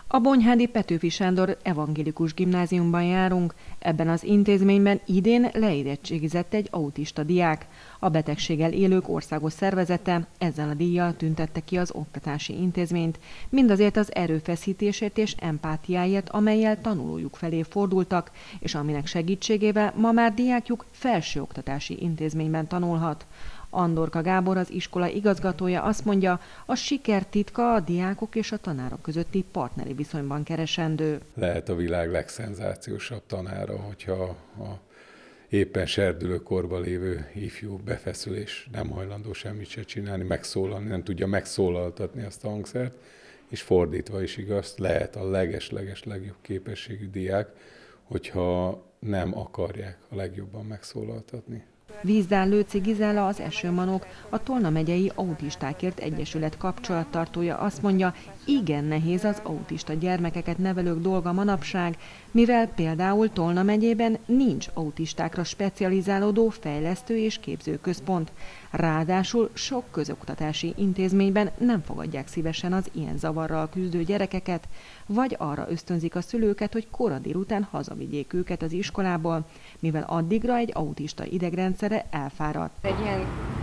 A Bonyhádi Petőfi Sándor Evangélikus Gimnáziumban járunk. Ebben az intézményben idén leérettségizett egy autista diák. A betegséggel élők országos szervezete ezzel a díjjal tüntette ki az oktatási intézményt, mindazért az erőfeszítésért és empátiáért, amellyel tanulójuk felé fordultak, és aminek segítségével ma már diákjuk felsőoktatási intézményben tanulhat. Andorka Gábor, az iskola igazgatója azt mondja, a siker titka a diákok és a tanárok közötti partneri viszonyban keresendő. Lehet a világ legszenzációsabb tanára, hogyha a éppen serdülőkorban lévő ifjú befeszül, és nem hajlandó semmit se csinálni, megszólalni, nem tudja megszólaltatni azt a hangszert, és fordítva is igaz, lehet a leges-leges legjobb képességű diák, hogyha nem akarják a legjobban megszólaltatni. Vízdán Lőci Gizella, az Esőmanok, a Tolna megyei Autistákért Egyesület kapcsolattartója azt mondja, igen nehéz az autista gyermekeket nevelők dolga manapság, mivel például Tolna megyében nincs autistákra specializálódó fejlesztő és képzőközpont. Ráadásul sok közoktatási intézményben nem fogadják szívesen az ilyen zavarral küzdő gyerekeket, vagy arra ösztönzik a szülőket, hogy kora délután hazavigyék őket az iskolából, mivel addigra egy autista idegrendszere elfáradt. Egy ilyen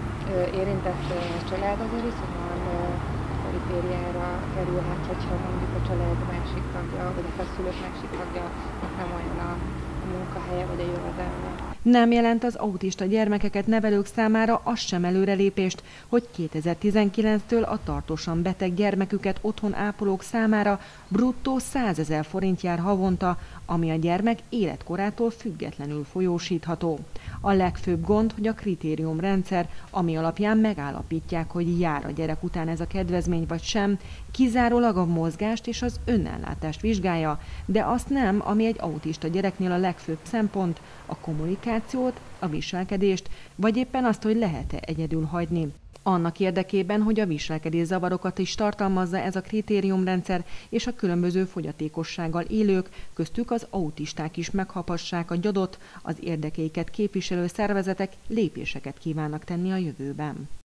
érintett család azért viszonylag perifériára kerülhet, hogyha mondjuk a család másik tagja, vagy a szülők másik tagja nem olyan a munkahelye vagy a jövedelme. Nem jelent az autista gyermekeket nevelők számára az sem előrelépést, hogy 2019-től a tartósan beteg gyermeküket otthon ápolók számára bruttó 100 000 forint jár havonta, ami a gyermek életkorától függetlenül folyósítható. A legfőbb gond, hogy a kritériumrendszer, ami alapján megállapítják, hogy jár a gyerek után ez a kedvezmény vagy sem, kizárólag a mozgást és az önellátást vizsgálja, de azt nem, ami egy autista gyereknél a legfőbb szempont, a kommunikációt, a viselkedést, vagy éppen azt, hogy lehet-e egyedül hagyni. Annak érdekében, hogy a viselkedés zavarokat is tartalmazza ez a kritériumrendszer, és a különböző fogyatékossággal élők, köztük az autisták is meghapassák a gyodot, az érdekeiket képviselő szervezetek lépéseket kívánnak tenni a jövőben.